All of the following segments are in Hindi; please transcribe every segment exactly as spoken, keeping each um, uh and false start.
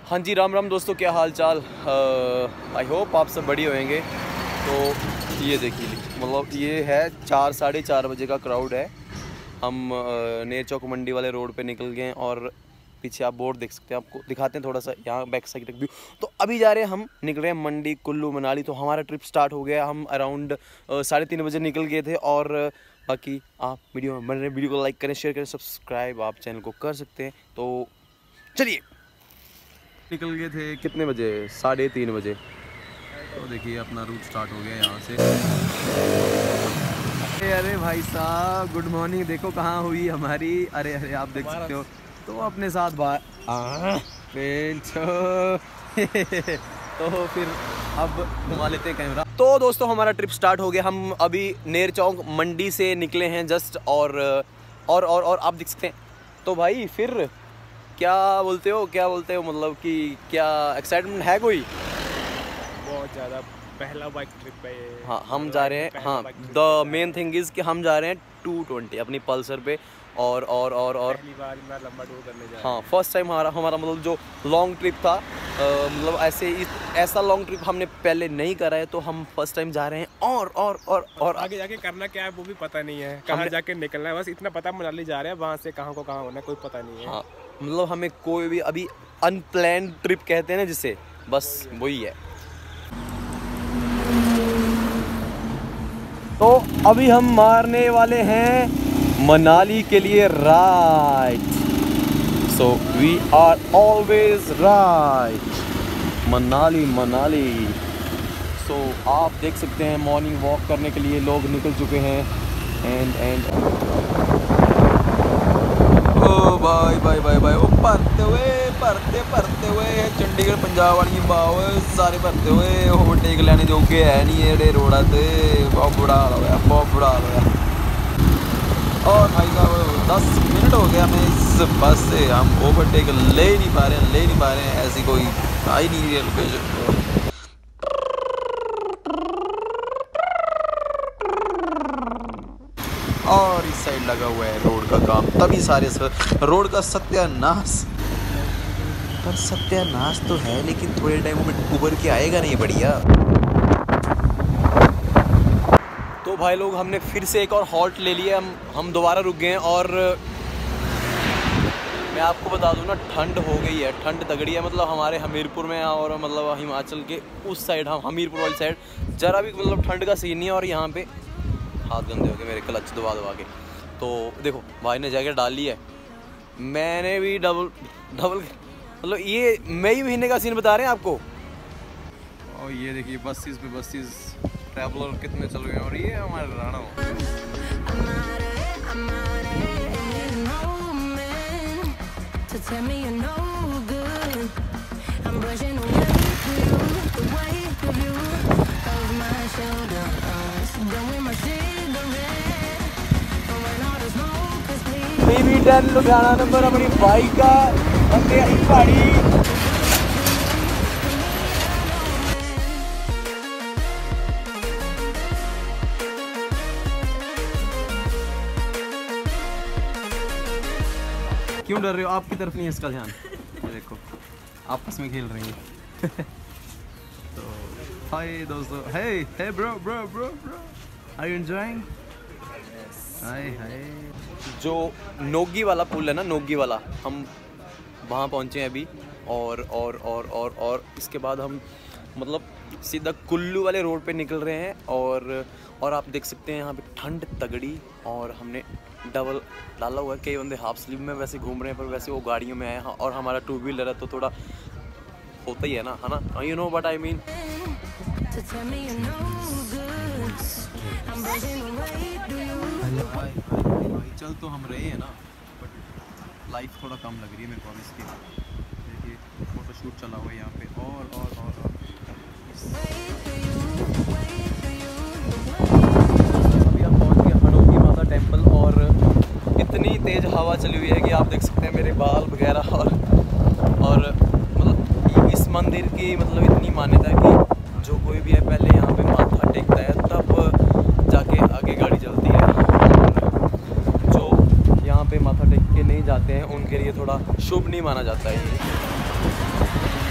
हाँ जी, राम राम दोस्तों, क्या हाल चाल। आई होप आप सब बढ़िया होंगे। तो ये देखिए, मतलब ये है चार साढ़े चार बजे का क्राउड है। हम नेर चौक मंडी वाले रोड पे निकल गए हैं और पीछे आप बोर्ड देख सकते हैं, आपको दिखाते हैं थोड़ा सा, यहाँ बैक साइड व्यू। तो अभी जा रहे हैं, हम निकल रहे हैं मंडी कुल्लू मनाली। तो हमारा ट्रिप स्टार्ट हो गया। हम अराउंड साढ़े तीन बजे निकल गए थे। और बाकी आप वीडियो में बन रहे, वीडियो को लाइक करें, शेयर करें, सब्सक्राइब आप चैनल को कर सकते हैं। तो चलिए, निकल गए थे कितने बजे? साढ़े तीन बजे। तो देखिए अपना रूट स्टार्ट हो गया यहाँ से। अरे अरे भाई साहब, गुड मॉर्निंग। देखो कहाँ हुई हमारी। अरे अरे आप देख सकते हो। तो अपने साथ बात तो फिर अब घुमा लेते हैं कैमरा। तो दोस्तों हमारा ट्रिप स्टार्ट हो गया। हम अभी नेर चौक मंडी से निकले हैं जस्ट। और और और, और आप देख सकते हैं। तो भाई फिर क्या बोलते हो, क्या बोलते हो, मतलब कि क्या एक्साइटमेंट है कोई? बहुत ज़्यादा। पहला बाइक ट्रिप है ये। हाँ, हम जा रहे हैं। हाँ, द मेन थिंग इज़ कि हम जा रहे हैं टू ट्वेंटी अपनी पल्सर पे। और और और और पहली बार मैं लंबा टूर करने जा रहा हाँ, फर्स्ट टाइम हमारा हमारा मतलब जो लॉन्ग ट्रिप था, आ, मतलब ऐसे इस, ऐसा लॉन्ग ट्रिप हमने पहले नहीं करा है। तो हम फर्स्ट टाइम जा रहे हैं। और और और और आगे जाके करना क्या है वो भी पता नहीं है, कहाँ जाके निकलना है। बस इतना पता मनाली जा रहे हैं, वहाँ से कहाँ को कहाँ होना है कोई पता नहीं है। हाँ, मतलब हमें कोई भी अभी अनप्लैन्ड ट्रिप कहते हैं ना जिसे, बस वही है। तो अभी हम मारने वाले हैं मनाली के लिए right. So we are always right. Manali Manali. So so, आप देख सकते हैं मॉर्निंग वॉक करने के लिए लोग निकल चुके हैं। एंड एंड ओ भाई भाई भाई भाई, वो भरते हुए भरते भरते हुए चंडीगढ़ पंजाब वाली बाव सारे भरते हुए ओवरटेक लैने जोगे है नहीं जेह्ड़े रोड़ा ते। बहुत बुरा हाल होया, बहुत बुरा हाल होया। और भाई साहब दस मिनट हो गया मैं इस बस से, हम ओवरटेक ले ही नहीं पा रहे हैं, ले नहीं पा रहे हैं। ऐसी कोई आ ही नहीं रही है लोकेशन। और इस साइड लगा हुआ है रोड का काम, तभी सारे रोड का सत्यानाश। पर सत्यानाश तो है, लेकिन थोड़े टाइम में उभर के आएगा नहीं बढ़िया। तो भाई लोग, हमने फिर से एक और हॉल्ट ले लिया। हम हम दोबारा रुक गए हैं। और मैं आपको बता दूं ना, ठंड हो गई है, ठंड तगड़ी है। मतलब हमारे हमीरपुर में और मतलब हिमाचल के उस साइड, हम हमीरपुर वाली साइड ज़रा भी मतलब ठंड का सीन नहीं है। और यहाँ पे हाथ गंदे हो गए मेरे क्लच दबा दबा के। तो देखो भाई ने जैकेट डाल ली है, मैंने भी डबल डबल मतलब ये मई महीने का सीन बता रहे हैं आपको। और ये देखिए बसेस पे बसेस, ट्रैवलर कितने चल गए हैं। और ये हमारे Rana baby ten Ludhiana number अपनी बाइक का बंदे आई पहाड़ी। क्यों डर रहे हो? आपकी तरफ नहीं है इसका ध्यान। ये देखो आपस में खेल रही हैं। तो हाय दोस्तों, hey hey bro bro bro bro, are you enjoying? Hi hi. जो नोगी वाला पुल है ना, नोगी वाला, हम वहाँ पहुँचे हैं अभी। और और और और और इसके बाद हम मतलब सीधा कुल्लू वाले रोड पे निकल रहे हैं। और और आप देख सकते हैं यहाँ पे ठंड तगड़ी। और हमने डबल डाला हुआ है। कई बंदे हाफ स्लीव में वैसे घूम रहे हैं, पर वैसे वो गाड़ियों में आए हैं। और हमारा टू व्हीलर है तो थोड़ा होता ही है ना, है ना, you know what I mean. चल तो हम रहे हैं ना, बट लाइफ थोड़ा कम लग रही है मेरे को इसकी। देखिए फोटोशूट चला हुआ है यहाँ पे। और और और, और। अभी हम पहुँच गए हनुमान माता टेम्पल। और इतनी तेज़ हवा चली हुई है कि आप देख सकते हैं मेरे बाल वगैरह। और और मतलब इस मंदिर की मतलब इतनी मान्यता है कि जो कोई भी है पहले यहाँ पे माथा टेकता है, तब जाके आगे गाड़ी चलती है। और जो यहाँ पे माथा टेक के नहीं जाते हैं उनके लिए थोड़ा शुभ नहीं माना जाता है ये।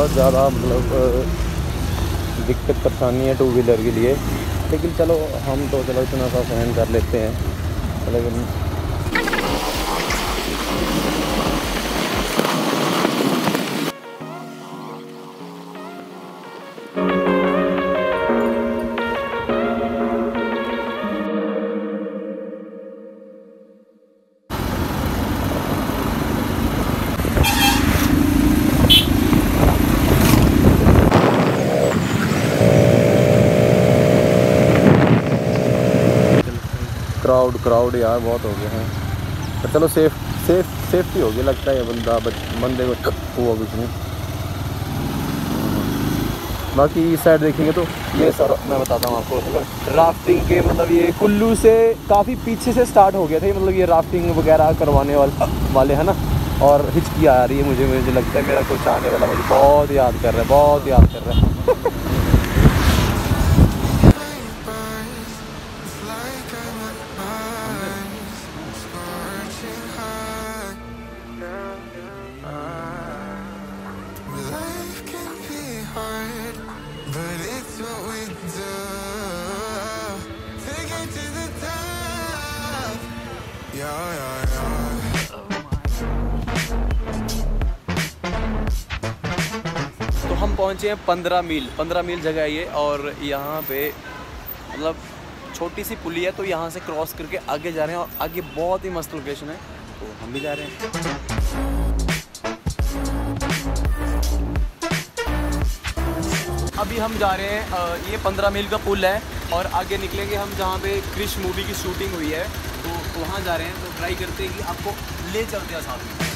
बहुत ज़्यादा मतलब दिक्कत परेशानी है टू व्हीलर के लिए, लेकिन चलो हम तो चलो इतना सा सहन कर लेते हैं। लेकिन क्राउड क्राउड यार बहुत हो गया है, पर चलो सेफ सेफ सेफ्टी होगी लगता है। बंदा बंदे को हुआ कुछ नहीं। बाकी इस साइड देखेंगे तो ये सर मैं बताता हूँ आपको, राफ्टिंग के मतलब ये कुल्लू से काफ़ी पीछे से स्टार्ट हो गया था, मतलब ये राफ्टिंग वगैरह करवाने वाले वाले है ना। और हिचकी आ रही है मुझे, मुझे लगता है मेरा कुछ आने वाला मुझे बहुत याद कर रहा है, बहुत याद कर रहा है। तो हम पहुँचे हैं पंद्रह मील पंद्रह मील जगह है ये, और यहाँ पे मतलब छोटी सी पुली है, तो यहाँ से क्रॉस करके आगे जा रहे हैं, और आगे बहुत ही मस्त लोकेशन है, तो हम भी जा रहे हैं। अभी हम जा रहे हैं, ये पंद्रह मील का पुल है, और आगे निकलेंगे हम जहाँ पे क्रिश मूवी की शूटिंग हुई है, तो वहाँ जा रहे हैं। तो ट्राई करते हैं कि आपको ले चलते हैं साथ में।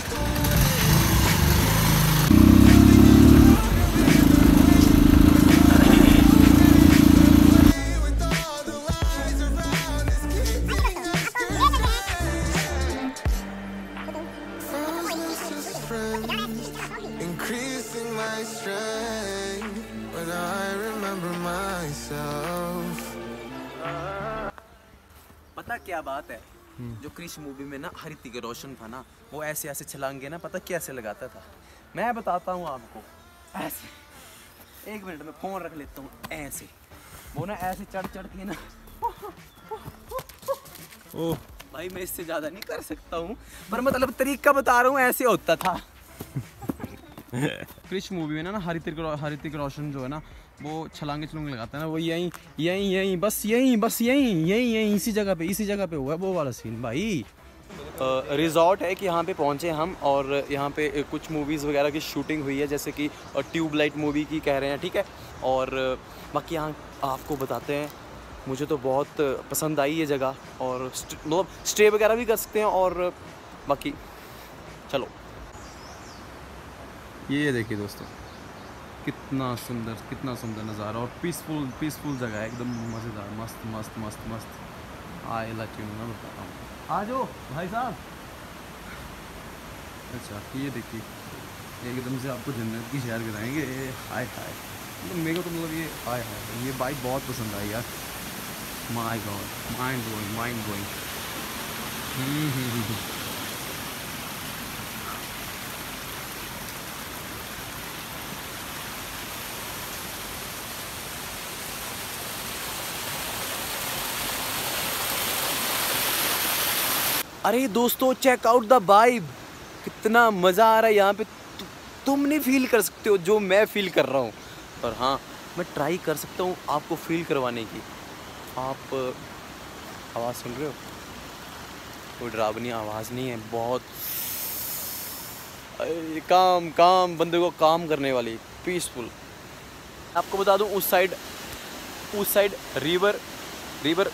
पता क्या बात है, जो क्रिश मूवी में ना ऋतिक रोशन था ना, वो ऐसे ऐसे छलांगे ना पता कैसे लगाता था, मैं बताता हूँ आपको। ऐसे एक मिनट में फोन रख लेता हूँ, ऐसे वो ना ऐसे चढ़ चढ़ के ना ओह भाई मैं इससे ज्यादा नहीं कर सकता हूँ, पर मतलब तरीका बता रहा हूँ, ऐसे होता था। क्रिश मूवी में ना ना ऋतिक ऋतिक रोशन जो है ना, वो छलांगे छलांगे लगाता है ना, वो यहीं यहीं यहीं बस यहीं बस यहीं यहीं यहीं इसी जगह पे इसी जगह पे हुआ है वो वाला सीन भाई। रिजॉर्ट है कि यहाँ पे पहुँचे हम, और यहाँ पे कुछ मूवीज़ वगैरह की शूटिंग हुई है, जैसे कि ट्यूबलाइट मूवी की कह रहे हैं, ठीक है। और बाकी यहाँ आपको बताते हैं, मुझे तो बहुत पसंद आई ये जगह, और मतलब स्टे वगैरह भी कर सकते हैं। और बाकी चलो ये देखिए दोस्तों, कितना सुंदर कितना सुंदर नज़ारा, और पीसफुल पीसफुल जगह है एकदम मज़ेदार, मस्त मस्त मस्त मस्त। आए लाची मैं बता रहा हूँ, आ जाओ भाई साहब। अच्छा ये देखिए, एकदम से आपको जन्नत की सैर कराएंगे। हाय हाय, मतलब मेरे को तो मतलब ये हाय हाय ये बाइक बहुत पसंद आई यार। My god, mind blowing mind blowing. अरे दोस्तों चेक आउट द वाइब, कितना मज़ा आ रहा है यहाँ पे। तु, तुम नहीं फील कर सकते हो जो मैं फील कर रहा हूँ, पर हाँ मैं ट्राई कर सकता हूँ आपको फील करवाने की। आप आवाज़ सुन रहे हो, कोई डरावनी आवाज़ नहीं है, बहुत काम काम बंदे को काम करने वाली, पीसफुल। आपको बता दूँ उस साइड उस साइड रिवर रिवर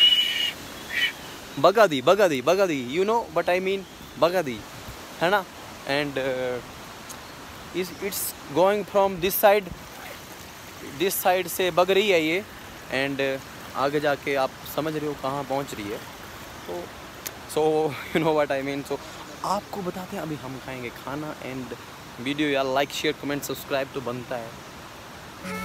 बगादी बगादी बगादी you know but I mean बगादी है ना। एंड इस it's going from this side this side से बग रही है ये, एंड uh, आगे जाके आप समझ रहे हो कहाँ पहुँच रही है। तो so you know what I mean. So आपको बताते हैं अभी हम खाएंगे खाना, एंड वीडियो यार लाइक शेयर कमेंट सब्सक्राइब तो बनता है।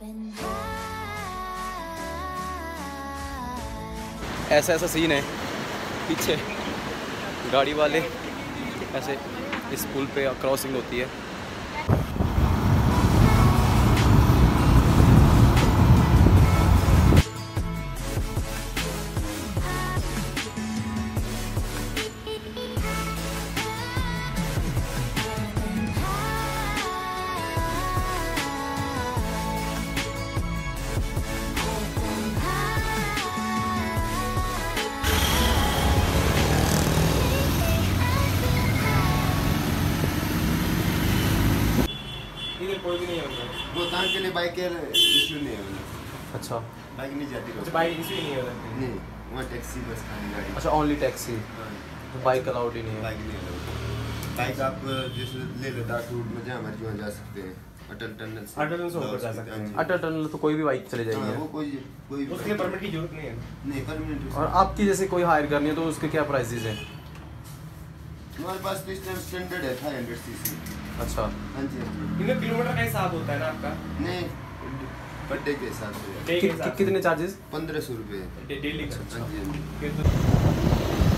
ऐसा ऐसा सीन है पीछे, गाड़ी वाले ऐसे इस पुल पे क्रॉसिंग होती है। कोई भी नहीं होगा रोहतांग के लिए बाइक के इशू नहीं है। अच्छा, बाइक नहीं जाती अच्छा बाइक इशू ही नहीं होगा नहीं, वहाँ टैक्सी बस खाली गाड़ी। अच्छा ओनली टैक्सी, बाइक अलाउड ही नहीं है। बाइक नहीं अलाउड। बाइक आप जैसे ले लद्दाख रूट में जहाँ मर्जी वहाँ जा सकते हैं। अटल टनल से अटल टनल से होकर जा सकते हैं। अटल टनल तो कोई भी बाइक चले जाएगी। हाँ, वो कोई कोई उसके लिए परमिट की जरूरत नहीं है। नहीं, परमिट। और आपकी जैसे कोई हायर करनी है तो उसके क्या प्राइसेस हैं? हमारे पास तो इस टाइम स्टैंडर्ड है फाइव हंड्रेड सीसी। अच्छा, हाँ जी हाँ जी। इनका किलोमीटर का हिसाब होता है ना आपका? नहीं, पर डे के हिसाब से। डे के कि, हिसाब कि, कितने चार्जेस? पंद्रह सौ रुपये डेली का। हाँ जी हाँ जी। फिर तो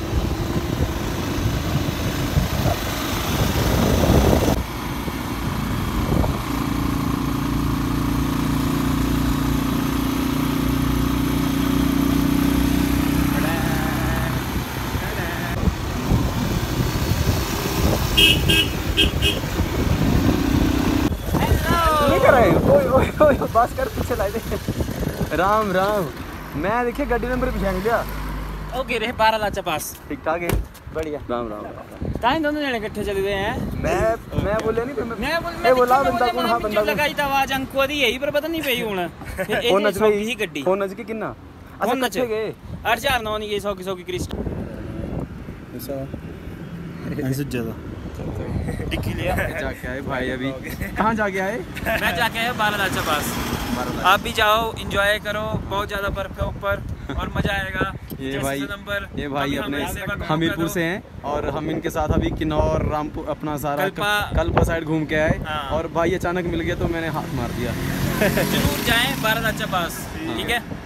बस कर पीछे ला दे। राम राम, मैं देखिए गाड़ी नंबर पीछे गया। ओके रे बारह लाचा पास ठीक ठाक है, बढ़िया। राम राम राम। ताई दोनों जने इकट्ठे चले गए हैं। मैं मैं बोले नहीं मैं मैं बोल मैं बोला बंदा कौन हां बंदा लगाई था आवाज अंको दी यही पर पता नहीं पई हुन फोन नच ही गड्डी फोन नच के किन्ना अच्छा फोन नच कच्चे गए आठ चार नौ नहीं ये सौ की सौ की क्रिस्ट ऐसा ऐसे ज्यादा टिक्की लिया जाके आए भाई। अभी कहाँ जाके आए? मैं जाके आया बारह लाचा पास। आप भी जाओ, एंजॉय करो, बहुत ज्यादा बर्फ है ऊपर और मजा आएगा। ये भाई नंबर ये भाई अपने हमीरपुर से हैं और हम इनके साथ अभी किन्नौर रामपुर अपना सारा कल्पा कल्पा साइड घूम के आए। हाँ। और भाई अचानक मिल गया तो मैंने हाथ मार दिया। जरूर जाएं बारह लाचा पास, ठीक है।